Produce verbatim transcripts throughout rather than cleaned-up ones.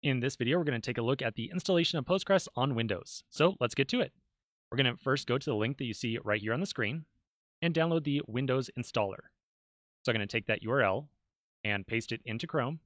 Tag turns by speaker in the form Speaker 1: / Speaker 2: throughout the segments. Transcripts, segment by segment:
Speaker 1: In this video, we're going to take a look at the installation of Postgres on Windows. So let's get to it. We're going to first go to the link that you see right here on the screen and download the Windows installer. So I'm going to take that U R L and paste it into Chrome.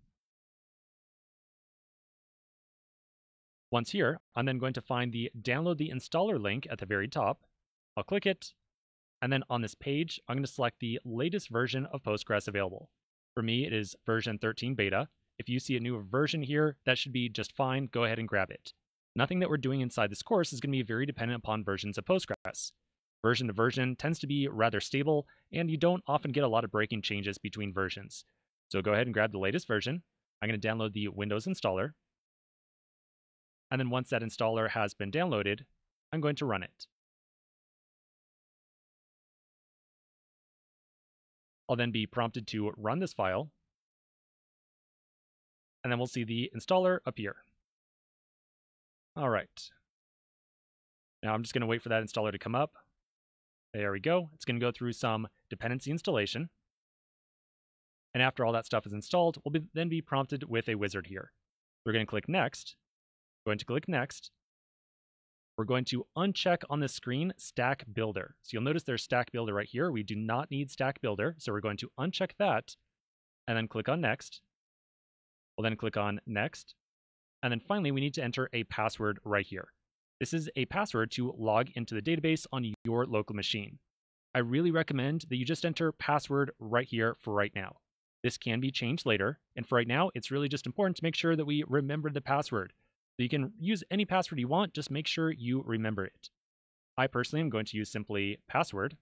Speaker 1: Once here, I'm then going to find the download the installer link at the very top. I'll click it, and then on this page, I'm going to select the latest version of Postgres available. For me, it is version thirteen beta. If you see a new version here, that should be just fine. Go ahead and grab it. Nothing that we're doing inside this course is going to be very dependent upon versions of Postgres. Version to version tends to be rather stable, and you don't often get a lot of breaking changes between versions. So go ahead and grab the latest version. I'm going to download the Windows installer. And then once that installer has been downloaded, I'm going to run it. I'll then be prompted to run this file. And then we'll see the installer appear. All right. Now I'm just going to wait for that installer to come up. There we go. It's going to go through some dependency installation. And after all that stuff is installed, we'll be, then be prompted with a wizard here. We're going to click Next. Going to click Next. We're going to uncheck on the screen Stack Builder. So you'll notice there's Stack Builder right here. We do not need Stack Builder, so we're going to uncheck that and then click on Next. We'll then click on Next. And then finally, we need to enter a password right here. This is a password to log into the database on your local machine. I really recommend that you just enter password right here for right now. This can be changed later, and for right now, it's really just important to make sure that we remember the password. So you can use any password you want, just make sure you remember it. I personally am going to use simply password.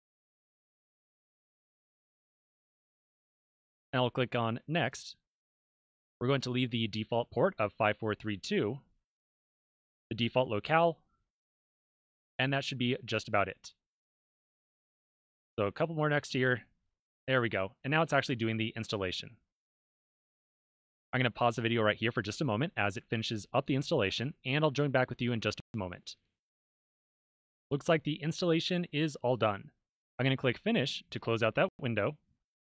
Speaker 1: And I'll click on Next. We're going to leave the default port of five four three two, the default locale, and that should be just about it. So a couple more next here. There we go. And now it's actually doing the installation. I'm going to pause the video right here for just a moment as it finishes up the installation, and I'll join back with you in just a moment. Looks like the installation is all done. I'm going to click Finish to close out that window.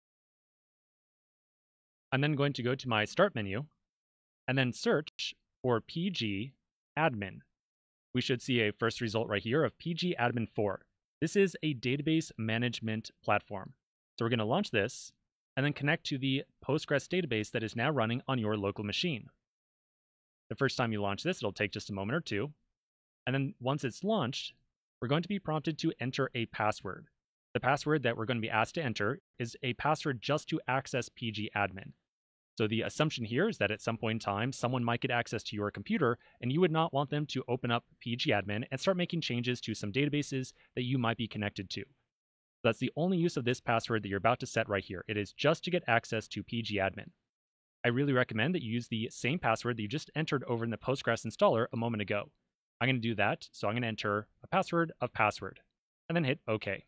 Speaker 1: I'm then going to go to my Start menu and then search for P G Admin. We should see a first result right here of P G Admin four. This is a database management platform. So we're going to launch this and then connect to the Postgres database that is now running on your local machine. The first time you launch this, it'll take just a moment or two. And then once it's launched, we're going to be prompted to enter a password. The password that we're going to be asked to enter is a password just to access P G Admin. So the assumption here is that at some point in time, someone might get access to your computer, and you would not want them to open up P G Admin and start making changes to some databases that you might be connected to. That's the only use of this password that you're about to set right here. It is just to get access to P G Admin. I really recommend that you use the same password that you just entered over in the Postgres installer a moment ago. I'm going to do that, so I'm going to enter a password of password, and then hit OK.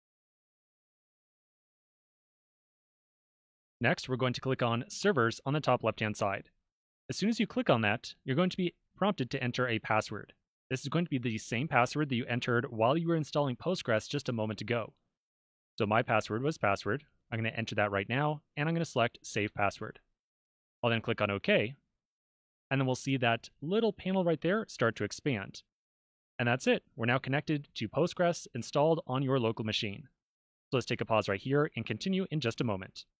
Speaker 1: Next, we're going to click on Servers on the top left-hand side. As soon as you click on that, you're going to be prompted to enter a password. This is going to be the same password that you entered while you were installing Postgres just a moment ago. So my password was password. I'm going to enter that right now, and I'm going to select Save Password. I'll then click on OK, and then we'll see that little panel right there start to expand. And that's it. We're now connected to Postgres installed on your local machine. So let's take a pause right here and continue in just a moment.